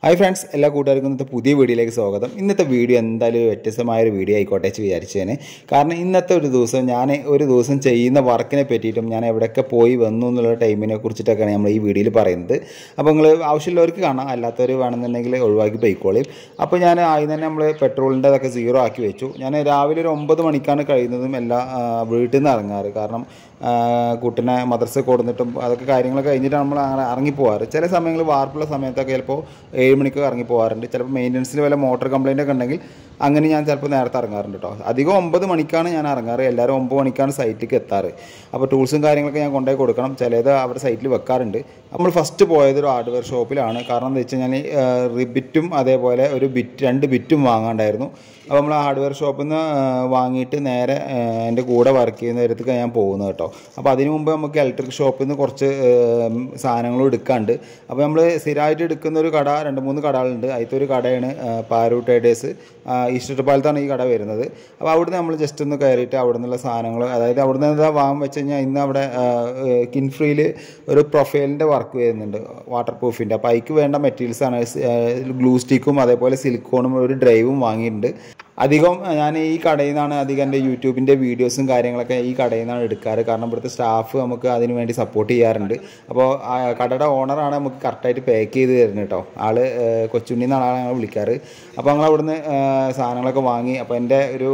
Hi friends, എല്ലാ കൂട്ടുകാർക്കും ഇന്നത്തെ പുതിയ വീഡിയോയിലേക്ക് സ്വാഗതം. ഇന്നത്തെ വീഡിയോ എന്തായാലും ഒരു വ്യത്യസ്തമായൊരു വീഡിയോ ആയിക്കോട്ടെ വിചാരിച്ചേനെ. കാരണം ഇന്നത്തെ ഒരു ദിവസം ഞാൻ ഒരു ദിവസം ചെയ്യുന്ന വർക്കിനെ പറ്റിയിട്ടും ഞാൻ എവിടെയൊക്കെ പോയി വന്നു എന്നുള്ള ടൈമിനെ കുറിച്ചിട്ടൊക്കെയാണ് നമ്മൾ ഈ വീഡിയോയിൽ പറയുന്നത്. അപ്പോൾ നിങ്ങൾ ആവശ്യമുള്ളവർക്ക് കാണാം, അല്ലാത്തവർ വേണമെന്നുണ്ടെങ്കിൽ ഒഴിവാക്കി പോയിക്കോളും. അപ്പോൾ ഞാൻ ആദ്യം തന്നെ നമ്മൾ പെട്രോളിൻ്റെ അതൊക്കെ 0 ആക്കി വെച്ചു. ഞാൻ രാവിലെ ഒരു 9 മണിക്കാണ് കഴിയുന്നതും എല്ലാ വീട്ടിൽ നിന്ന് ഇറങ്ങാറ്. കാരണം കുട്ടിനെ മദ്രസ കൊടുത്തിട്ടും അതൊക്കെ കാര്യങ്ങളൊക്കെ കഴിഞ്ഞിട്ട് നമ്മൾ അങ്ങനെ ഇറങ്ങിപ്പോവാറ്. ചില സമയങ്ങളിൽ വാർപ്പുള്ള സമയത്തൊക്കെ ചിലപ്പോൾ 7 മണിക്ക് ഇറങ്ങി പോകാറുണ്ട്. ചിലപ്പോൾ മെയിൻ്റനൻസിൽ വല്ല മോട്ടോർ കംപ്ലയിൻ്റ് ഒക്കെ ഉണ്ടെങ്കിൽ അങ്ങനെ ഞാൻ ചിലപ്പോൾ നേരത്തെ ഇറങ്ങാറുണ്ട് കേട്ടോ. അധികം 9 മണിക്കാണ് ഞാൻ ഇറങ്ങാറ്. എല്ലാവരും 9 മണിക്കാണ് സൈറ്റിലേക്ക് എത്താറ്. അപ്പോൾ ടൂൾസും കാര്യങ്ങളൊക്കെ ഞാൻ കൊണ്ടുപോയി കൊടുക്കണം. ചിലത് അവിടെ സൈറ്റിൽ വെക്കാറുണ്ട്. നമ്മൾ ഫസ്റ്റ് പോയത് ഒരു ഹാർഡ്വെയർ ഷോപ്പിലാണ്. കാരണം എന്താ വെച്ച് കഴിഞ്ഞാൽ റിബിറ്റും അതേപോലെ ഒരു രണ്ട് ബിറ്റും വാങ്ങാണ്ടായിരുന്നു. അപ്പോൾ നമ്മൾ ഹാർഡ്വെയർ ഷോപ്പിൽ നിന്ന് വാങ്ങിയിട്ട് നേരെ എൻ്റെ കൂടെ വർക്ക് ചെയ്യുന്നവരത്തേക്ക് ഞാൻ പോകുന്നത് കേട്ടോ. അപ്പോൾ അതിന് മുമ്പ് നമുക്ക് ഇലക്ട്രിക് ഷോപ്പിൽ നിന്ന് കുറച്ച് സാധനങ്ങളും എടുക്കാണ്ട്. അപ്പോൾ നമ്മൾ സ്ഥിരമായിട്ട് എടുക്കുന്ന ഒരു കട 2-3 കടകളുണ്ട്. അതിലത്തെ ഒരു കടയാണ് പാരൂ ട്രേഡേഴ്സ്. ഈസ്റ്റർപാലത്താണ് ഈ കട വരുന്നത്. അപ്പോൾ അവിടുന്ന് നമ്മൾ ജസ്റ്റ് ഒന്ന് കയറിയിട്ട് അവിടെ നിന്നുള്ള സാധനങ്ങൾ, അതായത് അവിടെ നിന്ന് എന്താ വാങ്ങാൻ വെച്ച് കഴിഞ്ഞാൽ ഇന്ന് അവിടെ കിൻഫ്രീയിൽ ഒരു പ്രൊഫൈലിൻ്റെ വർക്ക് വരുന്നുണ്ട്, വാട്ടർ പ്രൂഫിൻ്റെ. അപ്പോൾ അതിക്ക് വേണ്ട മെറ്റീരിയൽസാണ് ഗ്ലൂ സ്റ്റിക്കും അതേപോലെ സിലിക്കോണും ഒരു ഡ്രൈവും വാങ്ങിയിട്ടുണ്ട്. അധികം ഞാൻ ഈ കടയിൽ നിന്നാണ് അധികം എൻ്റെ യൂട്യൂബിൻ്റെ വീഡിയോസും കാര്യങ്ങളൊക്കെ ഈ കടയിൽ നിന്നാണ് എടുക്കാറ്. കാരണം ഇവിടുത്തെ സ്റ്റാഫ് നമുക്ക് അതിന് വേണ്ടി സപ്പോർട്ട് ചെയ്യാറുണ്ട്. അപ്പോൾ കടയുടെ ഓണറാണ് നമുക്ക് കറക്റ്റായിട്ട് പാക്ക് ചെയ്ത് തരുന്നത് കേട്ടോ. ആൾ കൊച്ചുണ്ണി എന്നാണ് ഞങ്ങൾ വിളിക്കാറ്. അപ്പോൾ ഞങ്ങൾ അവിടുന്ന് സാധനങ്ങളൊക്കെ വാങ്ങി. അപ്പോൾ എൻ്റെ ഒരു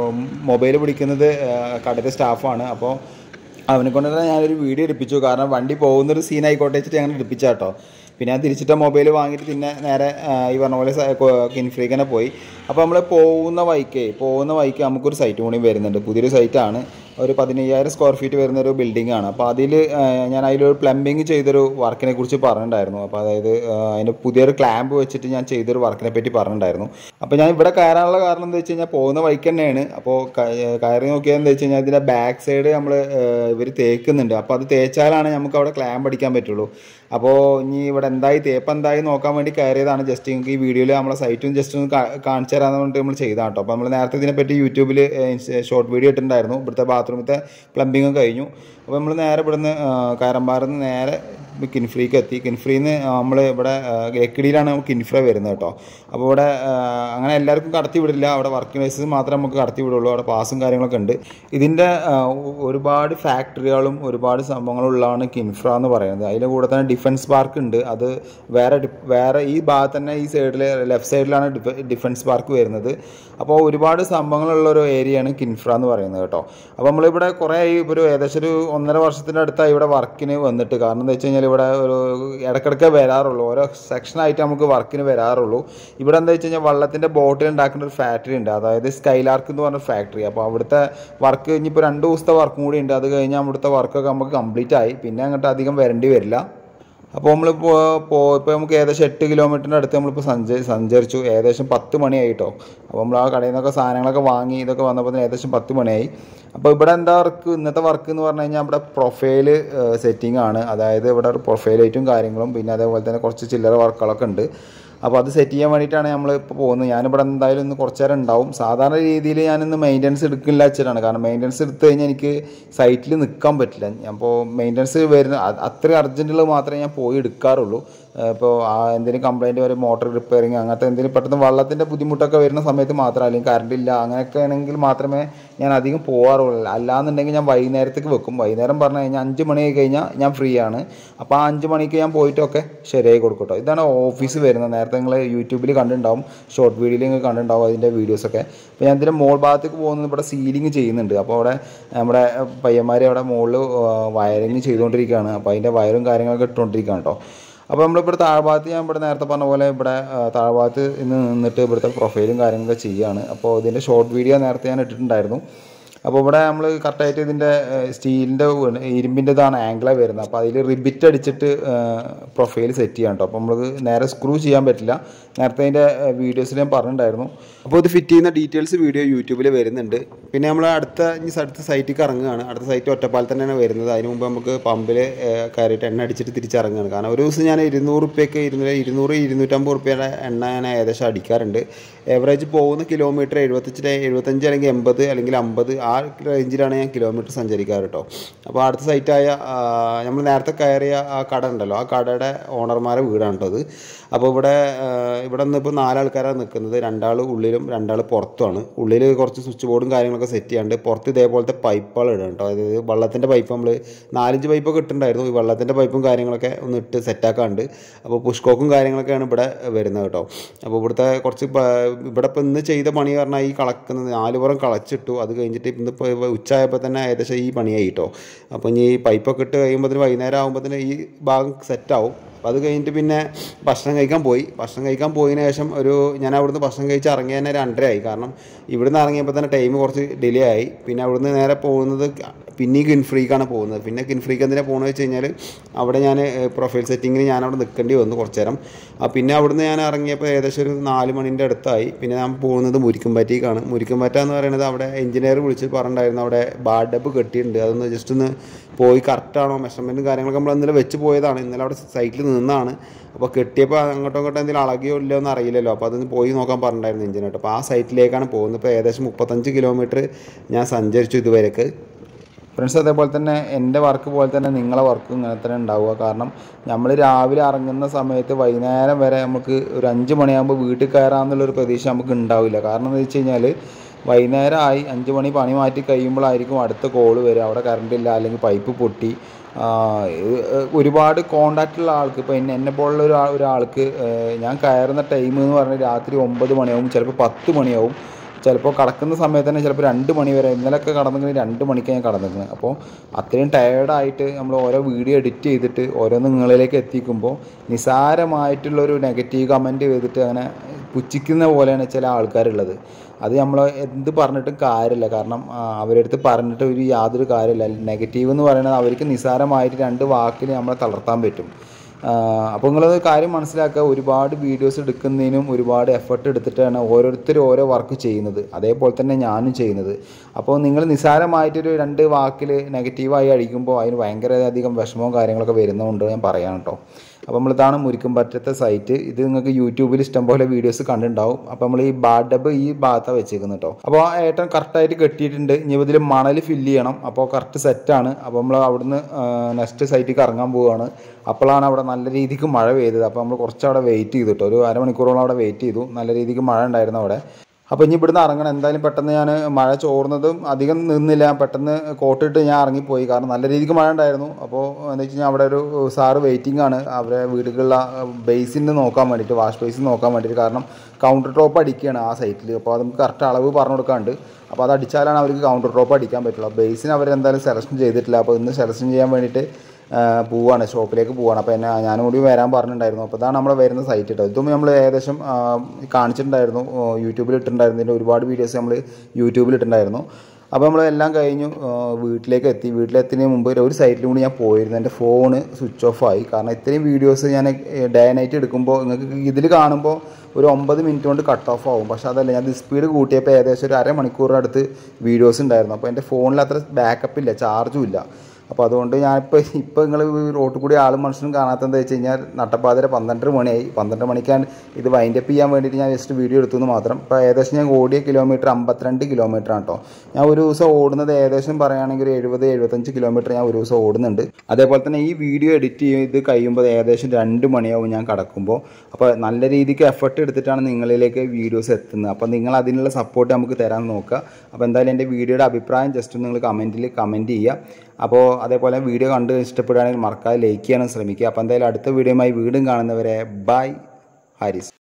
മൊബൈൽ പിടിക്കുന്നത് കടയുടെ സ്റ്റാഫാണ്. അപ്പോൾ അവനെ കൊണ്ട് തന്നെ ഞാനൊരു വീഡിയോ എടുപ്പിച്ചു. കാരണം വണ്ടി പോകുന്നൊരു സീനായിക്കോട്ടെ വെച്ചിട്ട് ഞങ്ങൾ എടുപ്പിച്ച കേട്ടോ. പിന്നെ ഞാൻ തിരിച്ചിട്ട മൊബൈൽ വാങ്ങിയിട്ട് പിന്നെ നേരെ ഈ പറഞ്ഞ പോലെ കിൻഫ്രീക്ക് തന്നെ പോയി. അപ്പോൾ നമ്മൾ പോകുന്ന വഴിക്ക് നമുക്കൊരു സൈറ്റ് കൂടി വരുന്നുണ്ട്. പുതിയൊരു സൈറ്റാണ്. ഒരു 15,000 സ്ക്വയർ ഫീറ്റ് വരുന്നൊരു ബിൽഡിംഗ് ആണ്. അപ്പോൾ ഞാൻ അതിലൊരു പ്ലംബിങ് ചെയ്തൊരു വർക്കിനെ കുറിച്ച് പറഞ്ഞിട്ടുണ്ടായിരുന്നു. അപ്പോൾ അതായത് അതിൻ്റെ പുതിയൊരു ക്ലാമ്പ് വെച്ചിട്ട് ഞാൻ ചെയ്തൊരു വർക്കിനെ പറ്റി പറഞ്ഞിട്ടുണ്ടായിരുന്നു. അപ്പോൾ ഞാൻ ഇവിടെ കയറാനുള്ള കാരണം എന്താ വെച്ച് കഴിഞ്ഞാൽ പോകുന്ന വഴിക്ക് തന്നെയാണ്. അപ്പോൾ കയറി നോക്കിയത് എന്താ വെച്ച് കഴിഞ്ഞാൽ ഇതിൻ്റെ ബാക്ക് സൈഡ് ഇവർ തേക്കുന്നുണ്ട്. അപ്പോൾ അത് തേച്ചാലാണ് നമുക്ക് അവിടെ ക്ലാമ്പ് അടിക്കാൻ പറ്റുള്ളൂ. അപ്പോൾ ഇനി ഇവിടെ തേപ്പ് എന്തായി നോക്കാൻ വേണ്ടി കയറിയതാണ്. ജസ്റ്റ് നിങ്ങൾക്ക് ഈ വീഡിയോയിൽ നമ്മളെ സൈറ്റും ജസ്റ്റ് ഒന്ന് കാണിച്ചു തരാമെന്ന് പറഞ്ഞിട്ട് നമ്മൾ ചെയ്താണ് കേട്ടോ. അപ്പോൾ നമ്മൾ നേരത്തെ ഇതിനെപ്പറ്റി യൂട്യൂബിൽ ഷോർട്ട് വീഡിയോ ഇട്ടിട്ടുണ്ടായിരുന്നു. ഇവിടുത്തെ ബാത്റൂമിലത്തെ പ്ലംബിങ്ങും കഴിഞ്ഞു. അപ്പോൾ നമ്മൾ നേരെ ഇവിടുന്ന് കയറമ്പാറിന്ന് നേരെ കിൻഫ്രീക്ക് എത്തി. കിൻഫ്രീന്ന് നമ്മൾ ഇവിടെ ലക്കിടിയിലാണ് നമുക്ക് കിൻഫ്ര വരുന്നത് കേട്ടോ. അപ്പോൾ ഇവിടെ അങ്ങനെ എല്ലാവർക്കും കടത്തി വിടില്ല. അവിടെ വർക്കിംഗ് പ്ലേസസ് മാത്രമേ നമുക്ക് കടത്തി വിടുള്ളൂ. അവിടെ പാസും കാര്യങ്ങളൊക്കെ ഉണ്ട്. ഇതിൻ്റെ ഒരുപാട് ഫാക്ടറികളും ഒരുപാട് സംഭവങ്ങളും ഉള്ളതാണ് കിൻഫ്ര എന്ന് പറയുന്നത്. അതിൻ്റെ കൂടെ തന്നെ ഡിഫൻസ് പാർക്ക് ഉണ്ട്. അത് വേറെ ഈ ഭാഗത്ത് തന്നെ ഈ സൈഡിൽ ലെഫ്റ്റ് സൈഡിലാണ് ഡിഫൻസ് പാർക്ക് വരുന്നത്. അപ്പോൾ ഒരുപാട് സംഭവങ്ങളുള്ള ഒരു ഏരിയയാണ് കിൻഫ്ര എന്ന് പറയുന്നത് കേട്ടോ. അപ്പോൾ നമ്മളിവിടെ കുറേ ഒരു ഏകദേശം ഒരു 1.5 വർഷത്തിൻ്റെ അടുത്തായി ഇവിടെ വർക്കിന് വന്നിട്ട്. കാരണം എന്താ വെച്ച് കഴിഞ്ഞാൽ ഇവിടെ ഒരു ഇടയ്ക്കിടയ്ക്ക് വരാറുള്ളൂ. ഓരോ സെക്ഷനായിട്ട് നമുക്ക് വർക്കിന് വരാറുള്ളൂ. ഇവിടെ എന്താ വെച്ച് കഴിഞ്ഞാൽ വെള്ളത്തിൻ്റെ ബോട്ടിൽ ഉണ്ടാക്കുന്ന ഒരു ഫാക്ടറി ഉണ്ട്, അതായത് സ്കൈലാർക്ക് എന്ന് പറഞ്ഞ ഫാക്ടറി. അപ്പോൾ അവിടുത്തെ വർക്ക് ഇനിയിപ്പോൾ 2 ദിവസത്തെ വർക്കും കൂടി ഉണ്ട്. അത് കഴിഞ്ഞാൽ അവിടുത്തെ വർക്കൊക്കെ നമുക്ക് കംപ്ലീറ്റ് ആയി. പിന്നെ അങ്ങോട്ട് അധികം വരേണ്ടി വരില്ല. അപ്പോൾ നമ്മളിപ്പോൾ നമുക്ക് ഏകദേശം 8 കിലോമീറ്ററിൻ്റെ അടുത്ത് നമ്മളിപ്പോൾ സഞ്ചരിച്ചു. ഏകദേശം 10 മണിയായിട്ടോ. അപ്പോൾ നമ്മൾ ആ കടയിൽ നിന്നൊക്കെ സാധനങ്ങളൊക്കെ വാങ്ങി ഇതൊക്കെ വന്നപ്പോൾ ഏകദേശം 10 മണിയായി. അപ്പോൾ ഇവിടെ എന്താ ഇന്നത്തെ വർക്ക് എന്ന് പറഞ്ഞു കഴിഞ്ഞാൽ ഇവിടെ പ്രൊഫൈൽ സെറ്റിംഗ് ആണ്. അതായത് ഇവിടെ ഒരു പ്രൊഫൈൽ ലൈറ്റും കാര്യങ്ങളും പിന്നെ അതേപോലെ തന്നെ കുറച്ച് ചില്ലറ വർക്കുകളൊക്കെ ഉണ്ട്. അപ്പോൾ അത് സെറ്റ് ചെയ്യാൻ വേണ്ടിയിട്ടാണ് നമ്മളിപ്പോൾ പോകുന്നത്. ഞാനിവിടെ എന്തായാലും ഇന്ന് കുറച്ച് നേരം ഉണ്ടാവും. സാധാരണ രീതിയിൽ ഞാനിന്ന് മെയിൻ്റനൻസ് എടുക്കില്ല വെച്ചിട്ടാണ്. കാരണം മെയിൻ്റനൻസ് എടുത്തു കഴിഞ്ഞാൽ എനിക്ക് സൈറ്റിൽ നിൽക്കാൻ പറ്റില്ല. അപ്പോൾ മെയിൻ്റനൻസ് വരുന്ന അത്രയും അർജൻറ്റുള്ളത് മാത്രമേ ഞാൻ പോയി എടുക്കാറുള്ളൂ. ഇപ്പോൾ എന്തെങ്കിലും കംപ്ലയിൻറ്റ് വരും, മോട്ടോർ റിപ്പയറിങ് അങ്ങനത്തെ എന്തെങ്കിലും പെട്ടെന്ന് വെള്ളത്തിൻ്റെ ബുദ്ധിമുട്ടൊക്കെ വരുന്ന സമയത്ത് മാത്രം, അല്ലെങ്കിൽ കറണ്ട് ഇല്ല അങ്ങനെയൊക്കെ ആണെങ്കിൽ മാത്രമേ ഞാൻ അധികം പോകാറുള്ളൂ. അല്ലാന്നുണ്ടെങ്കിൽ ഞാൻ വൈകുന്നേരത്തേക്ക് വെക്കും. വൈകുന്നേരം പറഞ്ഞു കഴിഞ്ഞാൽ 5 മണി ആയി കഴിഞ്ഞാൽ ഞാൻ ഫ്രീ ആണ്. അപ്പോൾ ആ 5 മണിക്ക് ഞാൻ പോയിട്ടൊക്കെ ശരിയായി കൊടുക്കട്ടോ. ഇതാണ് ഓഫീസ് വരുന്നത്. നേരത്തെ നിങ്ങൾ യൂട്യൂബിൽ കണ്ടിട്ടുണ്ടാവും, ഷോർട്ട് വീഡിയോയിൽ നിങ്ങൾ കണ്ടിട്ടുണ്ടാവും അതിൻ്റെ വീഡിയോസൊക്കെ. അപ്പോൾ ഞാൻ ഇതിൻ്റെ മോൾ ഭാഗത്തേക്ക് പോകുന്നത് ഇവിടെ സീലിംഗ് ചെയ്യുന്നുണ്ട്. അപ്പോൾ അവിടെ നമ്മുടെ പയ്യന്മാർ അവിടെ മുകളിൽ വയറിങ് ചെയ്തുകൊണ്ടിരിക്കുകയാണ്. അപ്പോൾ അതിൻ്റെ വയറും കാര്യങ്ങളൊക്കെ ഇട്ടുകൊണ്ടിരിക്കുകയാണ് കേട്ടോ. അപ്പോൾ നമ്മളിവിടെ താഴ്ഭാഗത്ത് ഞാൻ ഇവിടെ നേരത്തെ പറഞ്ഞ പോലെ ഇവിടെ താഴ്ഭാഗത്ത് നിന്നിട്ട് ഇവിടുത്തെ പ്രൊഫൈലും കാര്യങ്ങളൊക്കെ ചെയ്യുകയാണ്. അപ്പോൾ ഇതിൻ്റെ ഷോർട്ട് വീഡിയോ നേരത്തെ ഞാൻ ഇട്ടിട്ടുണ്ടായിരുന്നു. അപ്പോൾ ഇവിടെ നമ്മൾ കറക്റ്റായിട്ട് ഇതിൻ്റെ സ്റ്റീലിൻ്റെ ഇരുമ്പിൻ്റെതാണ് ആംഗിളാണ് വരുന്നത്. അപ്പോൾ അതിൽ റിബിറ്റ് അടിച്ചിട്ട് പ്രൊഫൈൽ സെറ്റ് ചെയ്യാം കേട്ടോ. അപ്പോൾ നമുക്ക് നേരെ സ്ക്രൂ ചെയ്യാൻ പറ്റില്ല. നേരത്തെ അതിൻ്റെ വീഡിയോസിൽ ഞാൻ പറഞ്ഞിട്ടുണ്ടായിരുന്നു. അപ്പോൾ ഇത് ഫിറ്റ് ചെയ്യുന്ന ഡീറ്റെയിൽസ് വീഡിയോ യൂട്യൂബിൽ വരുന്നുണ്ട്. പിന്നെ നമ്മൾ അടുത്ത സൈറ്റിലേക്ക് ഇറങ്ങുകയാണ്. അടുത്ത സൈറ്റ് ഒറ്റപ്പാലത്ത് തന്നെയാണ് വരുന്നത്. അതിന് മുമ്പ് നമുക്ക് പമ്പിൽ കയറിയിട്ട് എണ്ണ അടിച്ചിട്ട് തിരിച്ചിറങ്ങുകയാണ്. കാരണം ഒരു ദിവസം ഞാൻ 200 250 രൂപയുടെ എണ്ണ ഞാൻ ഏകദേശം അടിക്കാറുണ്ട്. എവറേജ് പോകുന്ന കിലോമീറ്റർ 75 അല്ലെങ്കിൽ 80 അല്ലെങ്കിൽ 50 ആ റേഞ്ചിലാണ് ഞാൻ കിലോമീറ്റർ സഞ്ചരിക്കാറ് കേട്ടോ. അപ്പോൾ അടുത്ത സൈറ്റായ നമ്മൾ നേരത്തെ കയറിയ ആ കട ഉണ്ടല്ലോ, ആ കടയുടെ ഓണർമാരെ വീടാണ് കേട്ടോ അത്. അപ്പോൾ ഇവിടെ നിന്ന് ഇപ്പോൾ 4 ആൾക്കാരാണ് നിൽക്കുന്നത്. 2 ആൾ ഉള്ളിലും 2 ആൾ പുറത്തുമാണ്. ഉള്ളിൽ കുറച്ച് സ്വിച്ച് ബോർഡും കാര്യങ്ങളൊക്കെ സെറ്റ് ചെയ്യാണ്ട്, പുറത്ത് ഇതേപോലത്തെ പൈപ്പുകൾ ഇടാം കേട്ടോ. അതായത് വെള്ളത്തിൻ്റെ പൈപ്പ് നമ്മൾ 4-5 പൈപ്പൊക്കെ ഇട്ടുണ്ടായിരുന്നു. ഈ വെള്ളത്തിൻ്റെ പൈപ്പും കാര്യങ്ങളൊക്കെ ഒന്ന് ഇട്ട് സെറ്റാക്കാണ്ട്, അപ്പോൾ പുഷ്കോക്കും കാര്യങ്ങളൊക്കെയാണ് ഇവിടെ വരുന്നത് കേട്ടോ. അപ്പോൾ ഇവിടുത്തെ കുറച്ച് ഇവിടെ ഇപ്പോൾ ഇന്ന് ചെയ്ത പണി പറഞ്ഞാൽ ഈ കളക്കുന്നത് 4 പുറം കളച്ചിട്ടു. അത് കഴിഞ്ഞിട്ട് ഇന്നിപ്പോൾ ഉച്ചയായപ്പോൾ തന്നെ ഏകദേശം ഈ പണിയായി കേട്ടോ. അപ്പോൾ ഇനി ഈ പൈപ്പൊക്കെ ഇട്ട് കഴിയുമ്പോൾ വൈകുന്നേരം ആകുമ്പോൾ ഈ ഭാഗം സെറ്റാവും. അപ്പോൾ അത് കഴിഞ്ഞിട്ട് പിന്നെ ഭക്ഷണം കഴിക്കാൻ പോയതിന് ശേഷം ഞാൻ അവിടുന്ന് ഭക്ഷണം കഴിച്ച് ഇറങ്ങിയ തന്നെ 2:30 ആയി. കാരണം ഇവിടുന്ന് ഇറങ്ങിയപ്പോൾ തന്നെ ടൈം കുറച്ച് ഡിലേ ആയി. പിന്നെ അവിടുന്ന് നേരെ പോകുന്നത് പിന്നെ കിൻഫ്രീക്കാണ് പോകുന്നത്. പിന്നെ കിൻഫ്രീക്ക് എന്തിനാണ് പോകുന്നത് വെച്ച് കഴിഞ്ഞാൽ അവിടെ ഞാൻ പ്രൊഫൈൽ സെറ്റിങ്ങിന് ഞാനവിടെ നിൽക്കേണ്ടി വന്നു കുറച്ച് നേരം. പിന്നെ അവിടുന്ന് ഞാൻ ഇറങ്ങിയപ്പോൾ ഏകദേശം ഒരു 4 മണിൻ്റെ അടുത്തായി. പിന്നെ ഞാൻ പോകുന്നത് മുരിക്കുംപാറ്റേക്കാണ്. മുരിക്കുംപാറ്റ എന്ന് പറയുന്നത് അവിടെ എഞ്ചിനീയർ വിളിച്ച് പറഞ്ഞിട്ടുണ്ടായിരുന്നു അവിടെ ബാഡപ്പ് കെട്ടിയിട്ടുണ്ട്, അതൊന്ന് ജസ്റ്റ് ഒന്ന് പോയി കറക്റ്റാണോ മെഷർമെൻറ്റും കാര്യങ്ങളൊക്കെ നമ്മൾ ഇന്നലെ വെച്ച് പോയതാണ്. ഇന്നലെ അവിടെ സൈറ്റിൽ നിന്നാണ്. അപ്പോൾ കെട്ടിയപ്പോൾ അങ്ങോട്ടും എന്തെങ്കിലും അളകിയോ ഇല്ലയോ എന്ന് അറിയില്ലല്ലോ. അപ്പോൾ അതൊന്ന് പോയി നോക്കാൻ പറഞ്ഞിട്ടുണ്ടായിരുന്നു എഞ്ചിനായിട്ട്. അപ്പോൾ ആ സൈറ്റിലേക്കാണ് പോകുന്നത്. ഇപ്പോൾ ഏകദേശം 35 കിലോമീറ്റർ ഞാൻ സഞ്ചരിച്ചു ഇതുവരെയൊക്കെ. ഫ്രണ്ട്സ്, അതേപോലെ തന്നെ എൻ്റെ വർക്ക് പോലെ തന്നെ നിങ്ങളെ വർക്കും ഇങ്ങനെ തന്നെ ഉണ്ടാവുക. കാരണം നമ്മൾ രാവിലെ ഇറങ്ങുന്ന സമയത്ത് വൈകുന്നേരം വരെ നമുക്ക് ഒരു 5 മണിയാകുമ്പോൾ വീട്ടിൽ കയറാമെന്നുള്ളൊരു പ്രതീക്ഷ നമുക്ക് ഉണ്ടാവില്ല. കാരണം എന്താ വെച്ച് കഴിഞ്ഞാൽ വൈകുന്നേരം ആയി 5 മണി പണി മാറ്റി കഴിയുമ്പോഴായിരിക്കും അടുത്ത കോള് വരിക. അവിടെ കറണ്ടില്ല, അല്ലെങ്കിൽ പൈപ്പ് പൊട്ടി. ഒരുപാട് കോണ്ടാക്റ്റുള്ള ആൾക്ക്, ഇപ്പോൾ എന്നെ പോലുള്ള ഒരാൾക്ക് ഞാൻ കയറുന്ന ടൈം എന്ന് പറഞ്ഞാൽ രാത്രി 9 മണിയാവും, ചിലപ്പോൾ 10 മണിയാവും. ചിലപ്പോൾ കടക്കുന്ന സമയത്ത് തന്നെ ചിലപ്പോൾ 2 മണി വരെ. ഇന്നലെയൊക്കെ കടന്നിട്ടുണ്ടെങ്കിൽ 2 മണിക്ക് ഞാൻ കടന്നിരിക്കുന്നത്. അപ്പോൾ അത്രയും ടയേർഡായിട്ട് നമ്മൾ ഓരോ വീഡിയോ എഡിറ്റ് ചെയ്തിട്ട് ഓരോന്ന് നിങ്ങളിലേക്ക് എത്തിക്കുമ്പോൾ നിസാരമായിട്ടുള്ളൊരു നെഗറ്റീവ് കമൻറ്റ് ചെയ്തിട്ട് അങ്ങനെ പുച്ഛിക്കുന്ന പോലെയാണ് ചില ആൾക്കാരുള്ളത്. അത് നമ്മൾ എന്ത് പറഞ്ഞിട്ടും കാര്യമില്ല. കാരണം അവരുടെ അടുത്ത് പറഞ്ഞിട്ട് യാതൊരു കാര്യമില്ല. നെഗറ്റീവ് എന്ന് പറയുന്നത് അവർക്ക് നിസാരമായിട്ട് 2 വാക്കിൽ നമ്മളെ തളർത്താൻ പറ്റും. അപ്പോൾ നിങ്ങളത് കാര്യം മനസ്സിലാക്കുക. ഒരുപാട് വീഡിയോസ് എടുക്കുന്നതിനും ഒരുപാട് എഫർട്ട് എടുത്തിട്ടാണ് ഓരോരുത്തരും ഓരോ വർക്ക് ചെയ്യുന്നത്. അതേപോലെ തന്നെ ഞാനും ചെയ്യുന്നത്. അപ്പോൾ നിങ്ങൾ നിസാരമായിട്ടൊരു 2 വാക്കിൽ നെഗറ്റീവായി അടിക്കുമ്പോൾ അതിന് ഭയങ്കരധികം വിഷമവും കാര്യങ്ങളൊക്കെ വരുന്നതുകൊണ്ട് ഞാൻ പറയാം കേട്ടോ. അപ്പോൾ നമ്മളിതാണ് മുരിക്കുംപാറ്റത്തെ സൈറ്റ്. ഇത് നിങ്ങൾക്ക് യൂട്യൂബിൽ ഇഷ്ടംപോലെ വീഡിയോസ് കണ്ടിട്ടുണ്ടാവും. അപ്പോൾ നമ്മൾ ഈ ബാഡബ് ഈ ഭാഗത്താണ് വെച്ചേക്കുന്നത് കേട്ടോ. അപ്പോൾ ആ ഏട്ടൻ കറക്റ്റായിട്ട് കെട്ടിയിട്ടുണ്ട്. ഇനി ഇതിൽ മണൽ ഫില്ല് ചെയ്യണം. അപ്പോൾ കറക്റ്റ് സെറ്റാണ്. അപ്പോൾ നമ്മൾ അവിടുന്ന് നെക്സ്റ്റ് സൈറ്റിലേക്ക് ഇറങ്ങാൻ പോവുകയാണ്. അപ്പോഴാണ് അവിടെ നല്ല രീതിക്ക് മഴ പെയ്തത്. അപ്പോൾ നമ്മൾ കുറച്ചവിടെ വെയിറ്റ് ചെയ്തു കേട്ടോ. ഒരു അരമണിക്കൂറോളം അവിടെ വെയിറ്റ് ചെയ്തു. നല്ല രീതിക്ക് മഴ ഉണ്ടായിരുന്നു അവിടെ. അപ്പോൾ ഇനി ഇവിടുന്ന് ഇറങ്ങണം എന്തായാലും. പെട്ടെന്ന് ഞാൻ മഴ ചോർന്നതും അധികം നിന്നില്ല, പെട്ടെന്ന് കോട്ടിട്ട് ഞാൻ ഇറങ്ങിപ്പോയി. കാരണം നല്ല രീതിക്ക് മഴ ഉണ്ടായിരുന്നു. അപ്പോൾ എന്താ വെച്ച് കഴിഞ്ഞാൽ അവിടെ ഒരു സാറ് വെയിറ്റിംഗ് ആണ് അവരെ വീടുകളിലെ ബേസിന് നോക്കാൻ വേണ്ടിയിട്ട്, വാഷ് ബേസിൻ നോക്കാൻ വേണ്ടിയിട്ട്. കാരണം കൗണ്ടർ ടോപ്പ് അടിക്കുകയാണ് ആ സൈറ്റിൽ. അപ്പോൾ അത് നമുക്ക് കറക്റ്റ് അളവ് പറഞ്ഞു കൊടുക്കാണ്ട്. അപ്പോൾ അത് അടിച്ചാലാണ് അവർക്ക് കൗണ്ടർ ടോപ്പ് അടിക്കാൻ പറ്റുള്ളൂ. ബേസിന് അവരെന്തായാലും സെലക്ഷൻ ചെയ്തിട്ടില്ല. അപ്പോൾ ഇന്ന് സെലക്ഷൻ ചെയ്യാൻ വേണ്ടിയിട്ട് പോവാണ്, ഷോപ്പിലേക്ക് പോവാണ്. അപ്പോൾ ഞാനും കൂടി വരാൻ പറഞ്ഞിട്ടുണ്ടായിരുന്നു. അപ്പോൾ ഇതാണ് നമ്മൾ വരുന്ന സൈറ്റ് കേട്ടോ. ഇതും നമ്മൾ ഏകദേശം കാണിച്ചിട്ടുണ്ടായിരുന്നു, യൂട്യൂബിൽ ഇട്ടിട്ടുണ്ടായിരുന്നു. ഇതിൻ്റെ ഒരുപാട് വീഡിയോസ് നമ്മൾ യൂട്യൂബിൽ ഇട്ടിട്ടുണ്ടായിരുന്നു. അപ്പോൾ നമ്മളെല്ലാം കഴിഞ്ഞു വീട്ടിലേക്ക് എത്തി. വീട്ടിലെത്തുന്നതിന് മുമ്പ് ഒരു സൈറ്റിലും കൂടി ഞാൻ പോയിരുന്നു. എൻ്റെ ഫോണ് സ്വിച്ച് ഓഫ് ആയി. കാരണം ഇത്രയും വീഡിയോസ് ഞാൻ ഡേ നൈറ്റ് എടുക്കുമ്പോൾ നിങ്ങൾക്ക് ഇതിൽ കാണുമ്പോൾ ഒരു 9 മിനിറ്റ് കൊണ്ട് കട്ട് ഓഫ് ആവും. പക്ഷേ അതല്ല, ഞാൻ സ്പീഡ് കൂട്ടിയപ്പോൾ ഏകദേശം ഒരു അരമണിക്കൂറിനടുത്ത് വീഡിയോസ് ഉണ്ടായിരുന്നു. അപ്പോൾ എൻ്റെ ഫോണിൽ അത്ര ബാക്കപ്പ് ഇല്ല, ചാർജും ഇല്ല. അപ്പോൾ അതുകൊണ്ട് ഞാനിപ്പോൾ നിങ്ങൾ റോട്ടിൽ കൂടി ആളും മനുഷ്യനും കാണാത്തതെന്ന് വെച്ച് കഴിഞ്ഞാൽ നട്ടപ്പാതിര 12 മണിയായി. 12 മണിക്കാണ് ഇത് വൈൻഡപ്പ് ചെയ്യാൻ വേണ്ടിയിട്ട് ഞാൻ ജസ്റ്റ് വീഡിയോ എടുത്തെന്ന് മാത്രം. ഇപ്പോൾ ഏകദേശം ഞാൻ ഓടിയ കിലോമീറ്റർ 52 കിലോമീറ്ററാണ് കേട്ടോ. ഞാൻ ഒരു ദിവസം ഓടുന്നത് ഏകദേശം പറയുകയാണെങ്കിൽ 70-75 കിലോമീറ്റർ ഞാൻ ഒരു ദിവസം ഓടുന്നുണ്ട്. അതേപോലെ തന്നെ ഈ വീഡിയോ എഡിറ്റ് ചെയ്ത് കഴിയുമ്പോൾ ഏകദേശം 2 മണിയാവും ഞാൻ കിടക്കുമ്പോൾ. അപ്പോൾ നല്ല രീതിക്ക് എഫർട്ട് എടുത്തിട്ടാണ് നിങ്ങളിലേക്ക് വീഡിയോസ് എത്തുന്നത്. അപ്പോൾ നിങ്ങൾ അതിനുള്ള സപ്പോർട്ട് നമുക്ക് തരാൻ നോക്കുക. അപ്പോൾ എന്തായാലും എൻ്റെ വീഡിയോയുടെ അഭിപ്രായം ജസ്റ്റ് നിങ്ങൾ കമൻറ്റ് ചെയ്യുക. അപ്പോൾ അതേപോലെ വീഡിയോ കണ്ട് ഇഷ്ടപ്പെടുകയാണെങ്കിൽ മറക്കാതെ ലൈക്ക് ചെയ്യാനും ശ്രമിക്കുക. അപ്പോൾ എന്തായാലും അടുത്ത വീഡിയോയുമായി വീണ്ടും കാണുന്നവരെ ബൈ. ഹാരിസ്.